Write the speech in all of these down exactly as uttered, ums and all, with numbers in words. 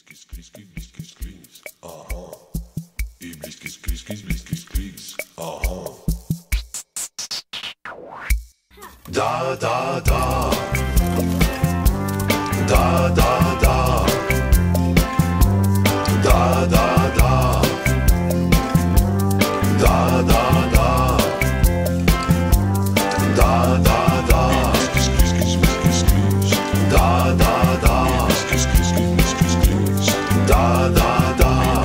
blisky skrisky, blisky skris. Aha. I blisky skrisky, blisky skris. Aha. Da da da. Da da da. Da da da. Da da da. Da da da. Da da da. Da da da.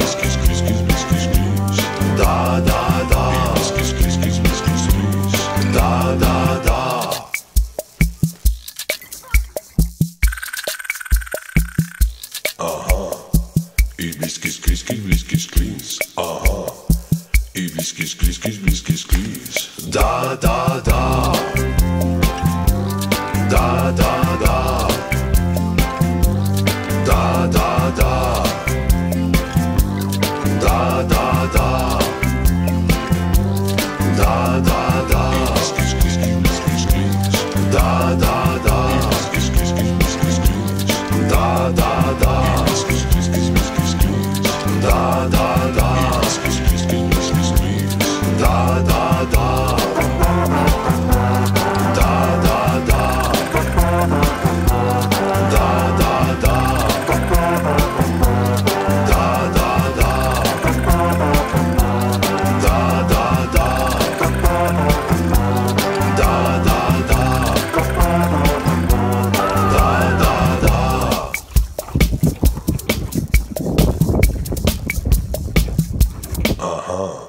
Da da da. Da da da. Aha. I blisky skrisky, blisky skris. Aha. I blisky skrisky, blisky skris. Da da da. Da da da. Da da da. Da da da. Da da da. Da da da. Da da da. Da da da. Da da da. Da da da. Da da da. Da da da. Da da da. Da da da. Da da da. Uh-huh.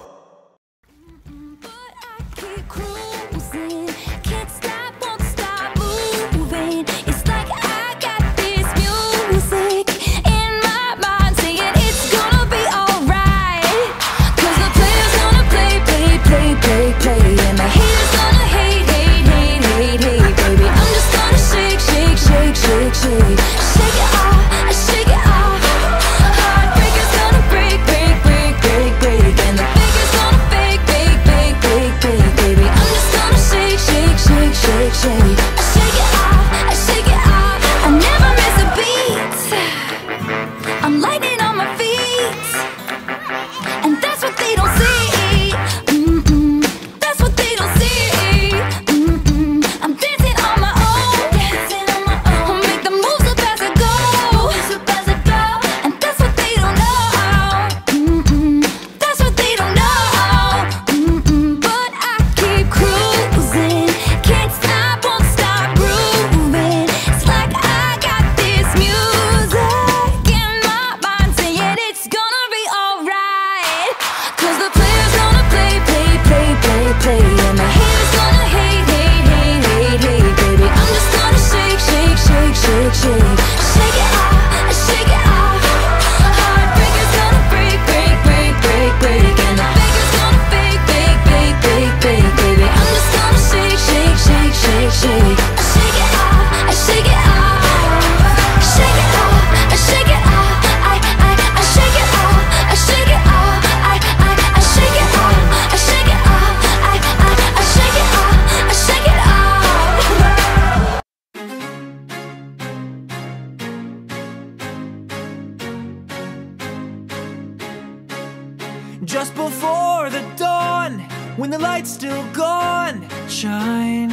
Just before the dawn, when the light's still gone, shine,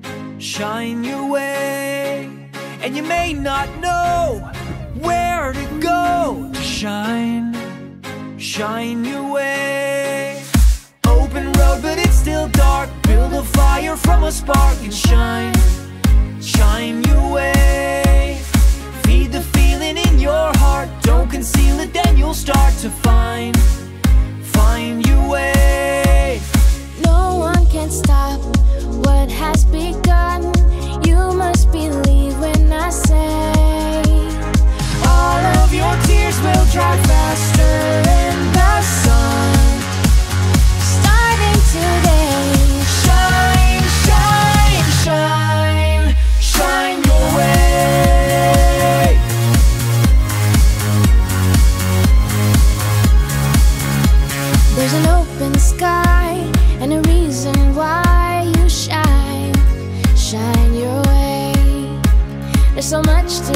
shine your way. And you may not know where to go to shine, shine your way. Open road, but it's still dark. Build a fire from a spark and shine, shine your way. Feed the feeling in your heart. Don't conceal it, then you'll start to find, find your way. No one can stop what has begun. You must believe when I say all of your tears will dry faster in the sun. Starting today, shine, shine, shine, shine your way. There's an open sky and a reason why you shine, shine your way. There's so much to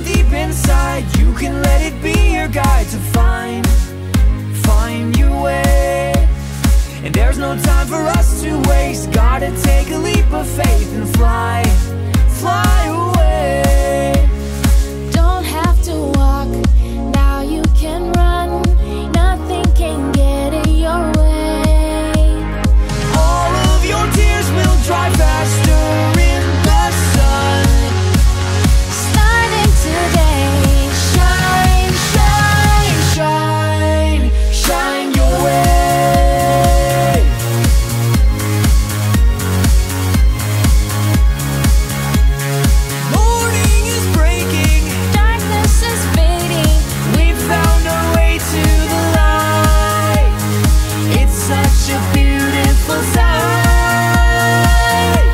deep inside, you can let it be your guide to find, find your way. And there's no time for us to waste. Gotta take a leap of faith and fly, fly away. Don't have to walk, now you can run. Nothing can get in your way. All of your tears will dry faster in the sun. Starting today, Shine, shine, shine, shine your way. Morning is breaking, darkness is fading. we've found our way to the light. It's such a beautiful sight.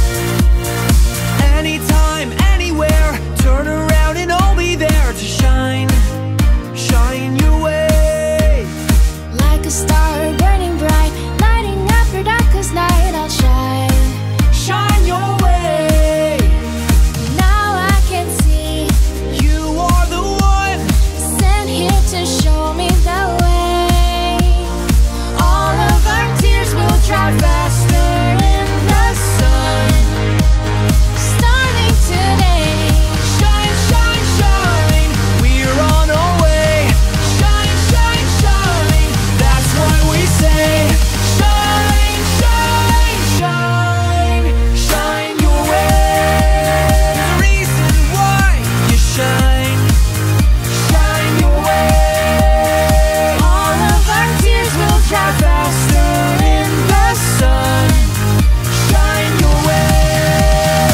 Anytime, anywhere, turn around and I'll be there to shine, shine your way. Like a star burning bright, lighting up your darkest night. I'll shine, Shine your way. now I can see. You are the one. Sent here to show me the way. All of our tears will dry faster in the sun. Starting today, Shine, shine, shine, we're on our way. Shine, shine, shine, that's why we say shine, shine, shine, shine your way. The reason why you shine, shine your way. All of our tears will dry faster in the sun. Shine your way.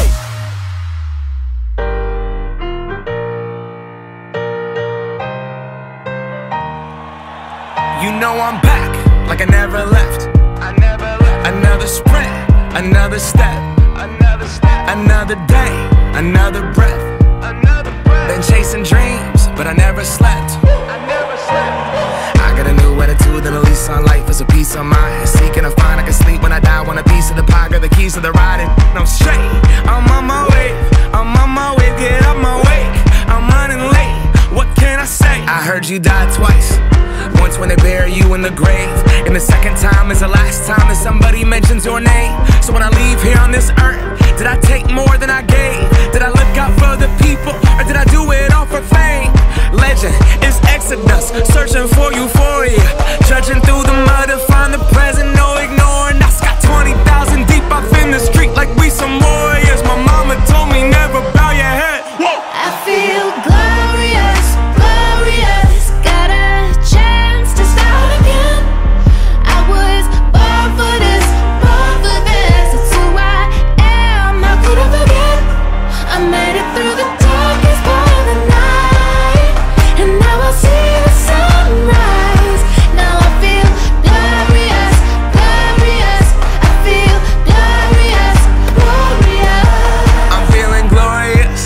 You know I'm back, like I never left. I never left. Another sprint, another step, another step, another day, another breath, another breath. Been chasing dreams, but I never slept. I never slept. I got a new attitude and a lease on life is a peace of mind. Seeking to find I can sleep when I die. Want a piece of the pie, got the keys to the ride. And I'm straight. I'm on my way. I'm on my way. Get up my way. I'm running late. What can I say? I heard you died twice. Once when they bury you in the grave, and the second time is the last time that somebody mentions your name. So when I leave here on this earth, did I take more than I gave? Did I look out for the people, or did I do it all for fame? Legend is Exodus, searching for euphoria, trudging through the mud to find the present, no ignoring. I got twenty thousand deep off in the street like we some warriors. My mama told me never bow your head. Whoa. I feel glorious, glorious. Got a chance to start again. I was born for this, born for this. It's who I am, how could I forget? I made it through the darkest part of the night, and now I see the sunrise. Now I feel glorious, glorious. I feel glorious, glorious. I'm feeling glorious.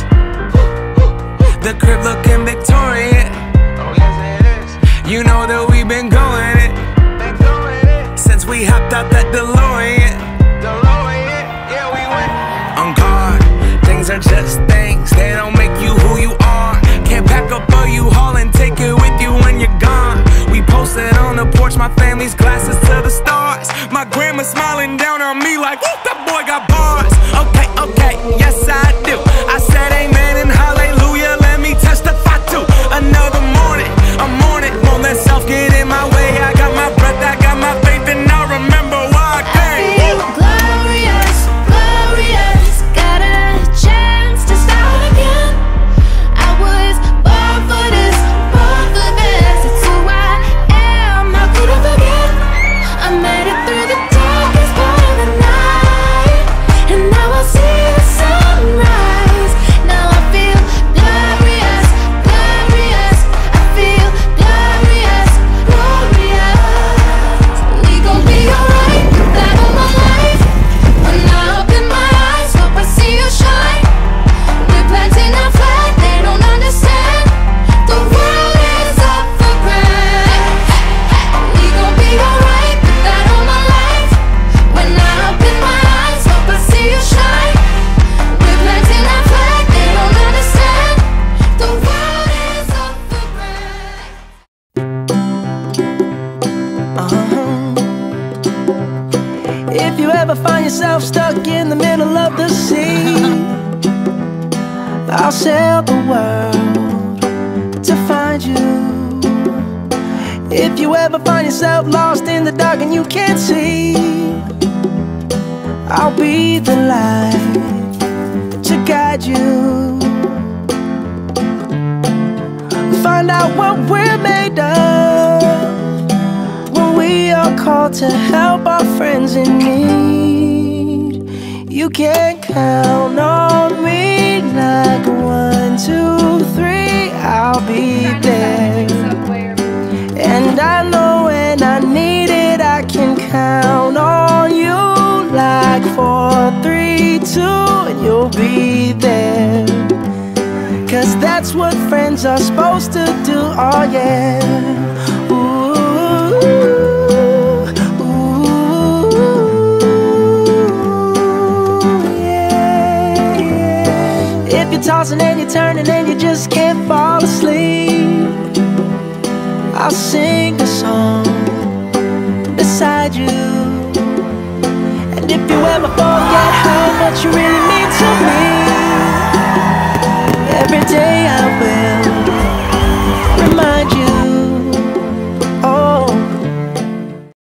The crib looking Victorian. Oh yes it is. You know that we've been going it. Been going it. Since we hopped out that DeLorean. DeLorean, yeah we went. On guard, things are just things. They don't make you who you are. Can't pack up a U-Haul and take it with you when you're gone. We posted on the porch, my family's glasses to the stars. My grandma smiling down on me like, whoop, that boy got bars. Okay, okay, yes I do. I said amen and hallelujah, let me testify to another morning. I'm on it, won't let self get in my way. I got my breath, I got my faith, and I remember why I I came. feel glorious, glorious. Got a chance to start again. I was born for this, born for this. It's who I am, how could I forget? I made it through the darkest part of the night, and now I see the sunrise. Now I feel glorious, glorious. If you ever find yourself stuck in the middle of the sea, I'll sail the world to find you. If you ever find yourself lost in the dark and you can't see, I'll be the light to guide you. Find out what we're made of when we are called to help our friends in need. You can count on me like one, two, three, I'll be there. And I know when I need it, I can count on you like four, three, two, and you'll be there. Cause that's what friends are supposed to do, oh yeah. Ooh, ooh, yeah, yeah. If you're tossing and you're turning and you just can't fall asleep, I'll sing a song beside you. And if you ever forget